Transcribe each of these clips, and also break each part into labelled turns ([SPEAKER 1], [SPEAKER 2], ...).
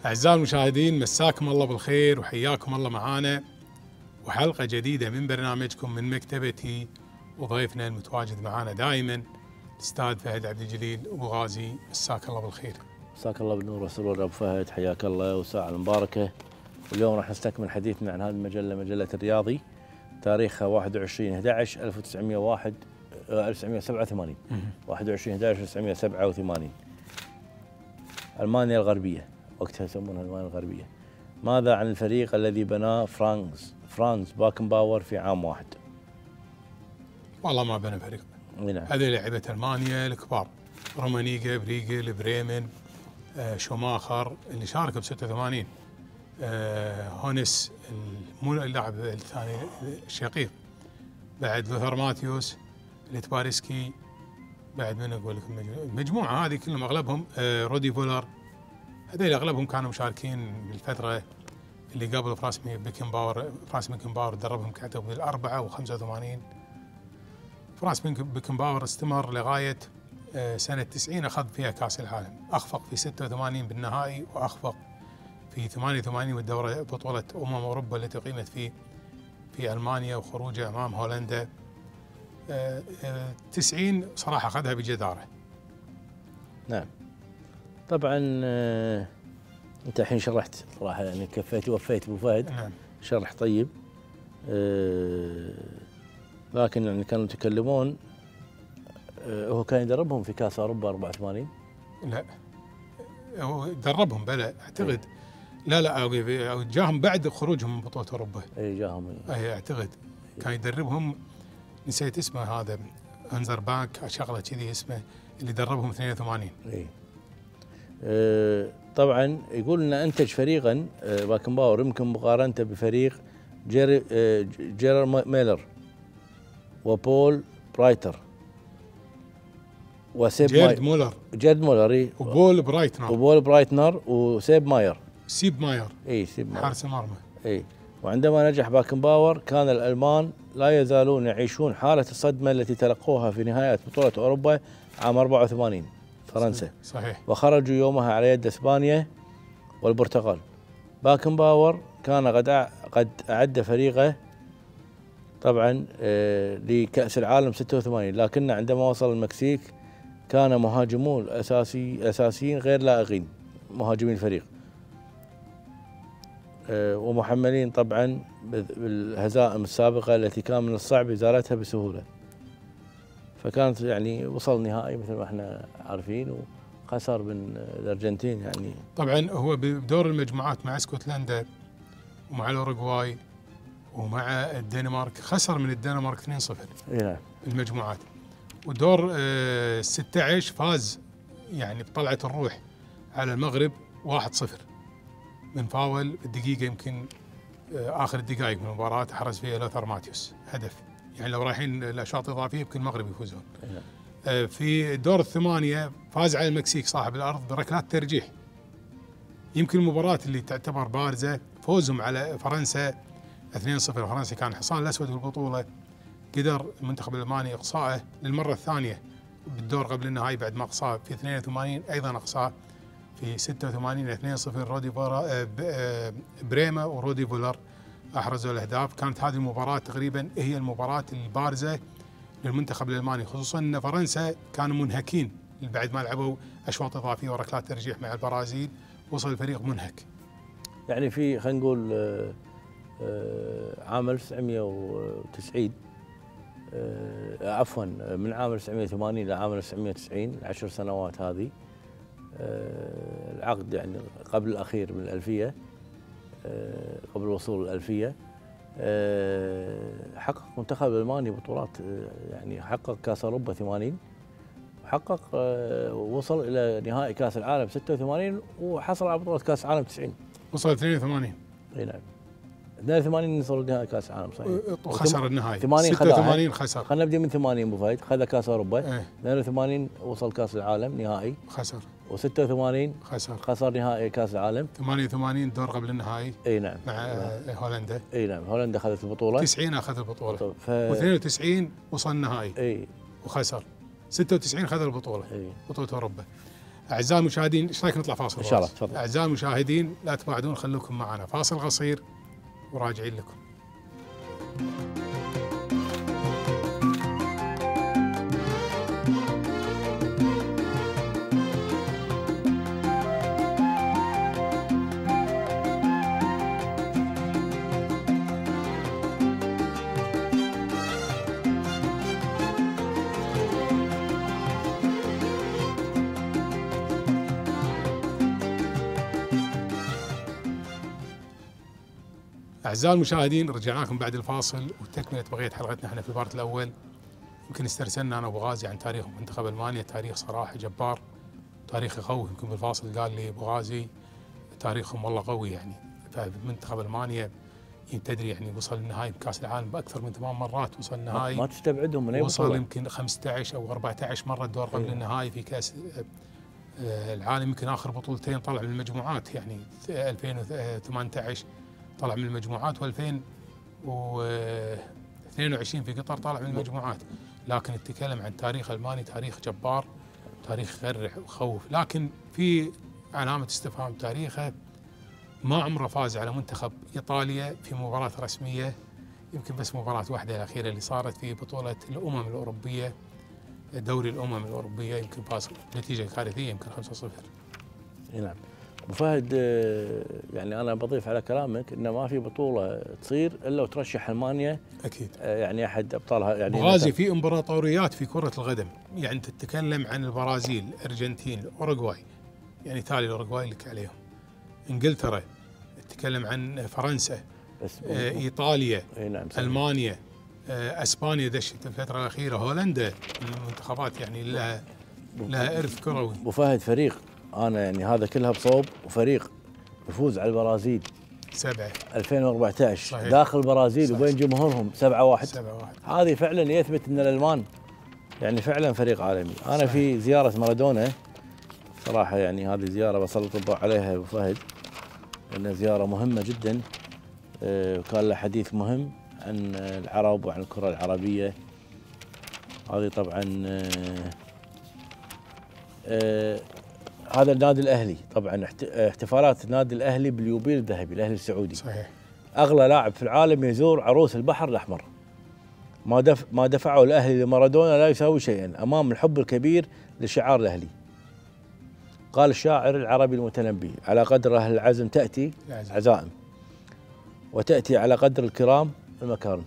[SPEAKER 1] أعزائي المشاهدين، مساكم الله بالخير وحياكم الله معانا وحلقة جديدة من برنامجكم من مكتبتي، وضيفنا المتواجد معانا دائما الأستاذ فهد عبد الجليل أبو غازي. مساك الله بالخير.
[SPEAKER 2] مساك الله بالنور والسرور أبو فهد، حياك الله والساعة المباركة. واليوم راح نستكمل حديثنا عن هذه المجلة، مجلة الرياضي، تاريخها 21/11/1987 21/11/1987. ألمانيا الغربية، وقتها يسمونها ألمانيا الغربية. ماذا عن الفريق الذي بناه فرانز باكنباور في عام واحد؟
[SPEAKER 1] والله ما بنى فريق.
[SPEAKER 2] نعم.
[SPEAKER 1] هذه لعيبة ألمانيا الكبار، رومانيجا، بريجل، بريمن، شوماخر اللي شارك ب 86، هونس مو اللاعب الثاني الشقيق، بعد لوثر ماتيوس، ليتبارسكي، بعد من اقول لكم المجموعه هذه كلهم اغلبهم، رودي فولر، هذول اغلبهم كانوا مشاركين بالفتره اللي قبل فرانس بيكنباور دربهم كعتب بال84 و85. فرانس بيكنباور استمر لغايه سنه 90، اخذ فيها كاس العالم، اخفق في 86 بالنهائي، واخفق في 88 بالدوره بطوله اوروبا التي اقيمت في المانيا، وخروجه امام هولندا. 90 صراحه اخذها بجداره.
[SPEAKER 2] نعم. طبعا انت الحين شرحت صراحه، يعني كفيت ووفيت ابو فهد.
[SPEAKER 1] نعم.
[SPEAKER 2] شرح طيب. لكن يعني كانوا يتكلمون، هو كان يدربهم في كاس اوروبا 84.
[SPEAKER 1] لا، هو دربهم بلا اعتقد. لا او جاهم بعد خروجهم من بطوله اوروبا.
[SPEAKER 2] اي جاهم.
[SPEAKER 1] اي اعتقد كان يدربهم، نسيت اسمه هذا، انزر بانك شغله كذي اسمه، اللي دربهم 82.
[SPEAKER 2] اي. طبعا يقول ان انتج فريقا باكنباور يمكن مقارنته بفريق جيرر ميلر وبول برايتر وسيب جيرد مولر وبول برايتنر وسيب ماير.
[SPEAKER 1] سيب ماير حارس المرمى.
[SPEAKER 2] اي. وعندما نجح باكنباور كان الالمان لا يزالون يعيشون حاله الصدمه التي تلقوها في نهايه بطوله اوروبا عام 84 فرنسا.
[SPEAKER 1] صحيح.
[SPEAKER 2] وخرجوا يومها على يد اسبانيا والبرتغال. باكنباور كان قد اعد فريقه طبعا لكأس العالم 86، لكن عندما وصل المكسيك كان مهاجمون اساسيين غير لائقين، مهاجمين الفريق، ومحملين طبعا بالهزائم السابقه التي كان من الصعب ازالتها بسهوله. فكانت يعني وصل نهائي مثل ما احنا عارفين، وخسر من الارجنتين. يعني
[SPEAKER 1] طبعا هو بدور المجموعات مع اسكتلندا ومع الاوروغواي ومع الدنمارك، خسر من الدنمارك 2-0.
[SPEAKER 2] نعم.
[SPEAKER 1] المجموعات. ودور 16 فاز يعني بطلعه الروح على المغرب 1-0 من فاول الدقيقه، يمكن اخر الدقائق من المباراه حرز فيها لوثر ماتيوس هدف. يعني لو رايحين الاشواط الاضافيه يمكن المغرب يفوزون. في دور الثمانيه فاز على المكسيك صاحب الارض بركلات ترجيح. يمكن المباراه اللي تعتبر بارزه فوزهم على فرنسا 2-0. فرنسا كان الحصان الاسود في البطوله، قدر المنتخب الالماني اقصائه للمره الثانيه بالدور قبل النهائي بعد ما اقصاه في 82، ايضا اقصاه في 86 2-0. بريما ورودي فولر احرزوا الاهداف. كانت هذه المباراه تقريبا هي المباراه البارزه للمنتخب الالماني، خصوصا ان فرنسا كانوا منهكين بعد ما لعبوا اشواط اضافيه وركلات ترجيح مع البرازيل، وصل الفريق منهك.
[SPEAKER 2] يعني في خلينا نقول عام 1990 عفوا من عام 1980 الى عام 1990 10 سنوات هذه، العقد يعني قبل الأخير من الألفية، قبل وصول الألفية، حقق منتخب الألماني بطولات. يعني حقق كأس أوروبا 80، وحقق وصل إلى نهائي كأس العالم 86، وحصل على بطولة كأس العالم 90.
[SPEAKER 1] وصل 82.
[SPEAKER 2] اي نعم. 82 وصل نهائي كأس العالم صحيح.
[SPEAKER 1] وخسر النهائي.
[SPEAKER 2] 86
[SPEAKER 1] خسر.
[SPEAKER 2] خلينا نبدأ من 80 ابو فهد، خذ كأس أوروبا. 82 وصل كأس العالم نهائي.
[SPEAKER 1] خسر.
[SPEAKER 2] و86 خسر نهائي كاس العالم.
[SPEAKER 1] 88 دور قبل النهائي.
[SPEAKER 2] اي نعم.
[SPEAKER 1] مع هولندا.
[SPEAKER 2] اي نعم، هولندا اخذت البطوله.
[SPEAKER 1] 90 اخذ البطوله. و92 وصل النهائي.
[SPEAKER 2] اي.
[SPEAKER 1] وخسر. 96 اخذ البطوله.
[SPEAKER 2] اي.
[SPEAKER 1] بطوله اوروبا. اعزائي المشاهدين ايش رايك نطلع فاصل؟
[SPEAKER 2] ان شاء الله تفضل.
[SPEAKER 1] اعزائي المشاهدين لا تبعدون، خلوكم معنا فاصل قصير وراجعين لكم. أعزائي المشاهدين رجعنا لكم بعد الفاصل وتكملة بقية حلقتنا احنا في البارت الأول. يمكن استرسلنا أنا وأبو غازي عن تاريخ منتخب ألمانيا، تاريخ صراحة جبار، تاريخ قوي. يمكن بالفاصل قال لي أبو غازي تاريخهم والله قوي يعني. فمنتخب ألمانيا تدري يعني وصل النهائي بكأس العالم بأكثر من 8 مرات، وصل النهائي
[SPEAKER 2] ما تستبعدهم من أي
[SPEAKER 1] وصل
[SPEAKER 2] بطولة.
[SPEAKER 1] يمكن 15 أو 14 مرة الدور قبل النهائي في كأس العالم. يمكن آخر بطولتين طلع من المجموعات، يعني 2018 طلع من المجموعات، و2022 في قطر طلع من المجموعات. لكن نتكلم عن تاريخ ألماني تاريخ جبار، تاريخ يغرح ويخوف. لكن في علامة استفهام تاريخه، ما عمره فاز على منتخب إيطاليا في مباراة رسمية، يمكن بس مباراة واحدة الأخيرة اللي صارت في بطولة الأمم الأوروبية، دوري الأمم الأوروبية، يمكن فاز نتيجة كارثية يمكن 5-0.
[SPEAKER 2] نعم. أبو فهد، يعني أنا بضيف على كلامك إنه ما في بطولة تصير إلا وترشح ألمانيا
[SPEAKER 1] أكيد.
[SPEAKER 2] يعني أحد أبطالها. يعني
[SPEAKER 1] غازي في إمبراطوريات في كرة القدم، يعني تتكلم عن البرازيل، الأرجنتين، الأوروغواي، يعني تالي الأوروغواي لك عليهم، إنجلترا، تتكلم عن فرنسا، إيطاليا،
[SPEAKER 2] نعم
[SPEAKER 1] ألمانيا، أسبانيا دشت الفترة الأخيرة، هولندا، المنتخبات يعني لها إرث كروي.
[SPEAKER 2] أبو فهد فريق أنا يعني هذا كلها بصوب، وفريق يفوز على البرازيل
[SPEAKER 1] 7
[SPEAKER 2] 2014
[SPEAKER 1] صحيح.
[SPEAKER 2] داخل البرازيل وبين جمهورهم 7-1.
[SPEAKER 1] 7-1
[SPEAKER 2] هذه فعلا يثبت ان الالمان يعني فعلا فريق عالمي. انا
[SPEAKER 1] صحيح.
[SPEAKER 2] في زياره مارادونا صراحه، يعني هذه زياره بسلط الضوء عليها ابو فهد، لانها زياره مهمه جدا، وكان له حديث مهم عن العرب وعن الكره العربيه. هذه طبعا هذا النادي الاهلي، طبعا احتفالات النادي الاهلي باليوبيل الذهبي، الاهلي السعودي
[SPEAKER 1] صحيح.
[SPEAKER 2] اغلى لاعب في العالم يزور عروس البحر الاحمر. ما دفعه الاهلي لمارادونا لا يساوي شيئا امام الحب الكبير لشعار الاهلي. قال الشاعر العربي المتنبي: على قدر اهل العزم تاتي عزائم، وتاتي على قدر الكرام المكارم.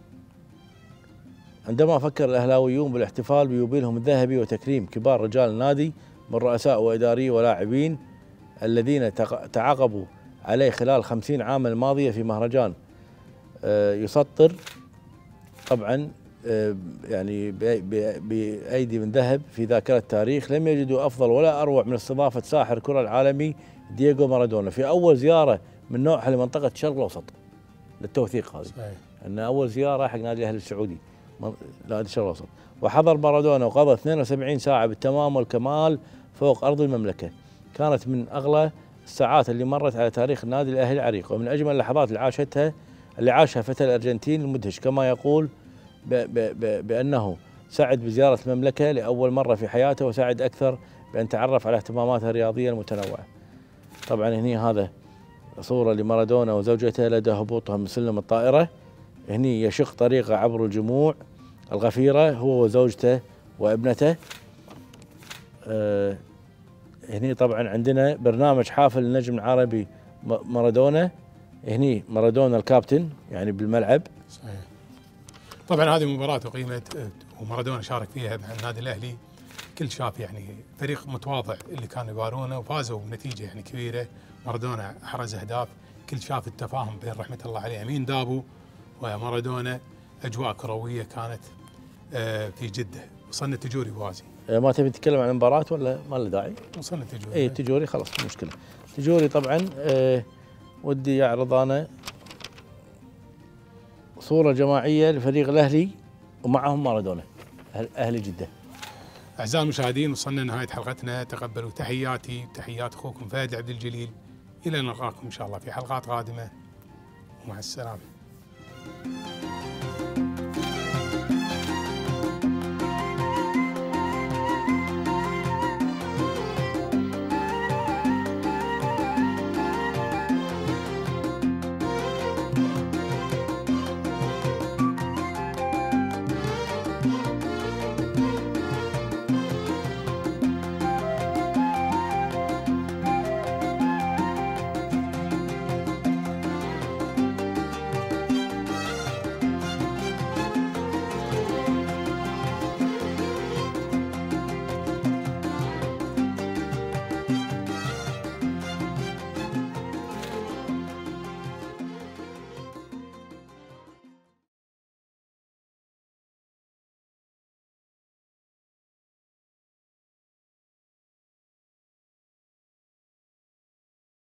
[SPEAKER 2] عندما فكر الاهلاويون بالاحتفال بيوبيلهم الذهبي وتكريم كبار رجال النادي من رؤساء واداري ولاعبين الذين تعاقبوا عليه خلال 50 عاما الماضيه في مهرجان يسطر طبعا يعني بأيدي من ذهب في ذاكرة التاريخ، لم يجدوا أفضل ولا أروع من استضافة ساحر الكرة العالمي دييغو مارادونا في أول زيارة من نوعها لمنطقة الشرق الأوسط للتوثيق. هذه أن أول زيارة حق نادي الأهلي السعودي نادي الشرق الأوسط. وحضر مارادونا وقضى 72 ساعة بالتمام والكمال فوق أرض المملكة، كانت من أغلى الساعات اللي مرت على تاريخ النادي الأهلي العريق، ومن أجمل اللحظات اللي عاشها فتى الأرجنتين المدهش، كما يقول بأنه سعد بزيارة المملكة لأول مرة في حياته، وسعد أكثر بأن تعرف على اهتماماتها الرياضية المتنوعة. طبعا هني هذا صورة لمارادونا وزوجته لدى هبوطها من سلم الطائرة، هني يشق طريقه عبر الجموع الغفيرة هو وزوجته وابنته. هني طبعا عندنا برنامج حافل النجم العربي مارادونا، هني مارادونا الكابتن يعني بالملعب.
[SPEAKER 1] صحيح. طبعا هذه مباراة أقيمت ومارادونا شارك فيها مع النادي الأهلي، كل شاف يعني فريق متواضع اللي كانوا يبارونه وفازوا بنتيجة يعني كبيرة. مارادونا أحرز أهداف، كل شاف التفاهم بين رحمة الله عليه أمين دابو ومارادونا. أجواء كروية كانت في جدة. وصلنا تجوري بوازي.
[SPEAKER 2] ما تبي تتكلم عن المباراة ولا ما له داعي؟
[SPEAKER 1] وصلنا تجوري.
[SPEAKER 2] اي تجوري خلاص مو مشكلة. تجوري طبعا ودي أعرض أنا صورة جماعية لفريق الأهلي ومعهم مارادونا أهلي جدة.
[SPEAKER 1] أعزائي المشاهدين وصلنا نهاية حلقتنا، تقبلوا تحياتي وتحيات أخوكم فهد عبد الجليل، إلى نلقاكم إن شاء الله في حلقات قادمة ومع السلامة.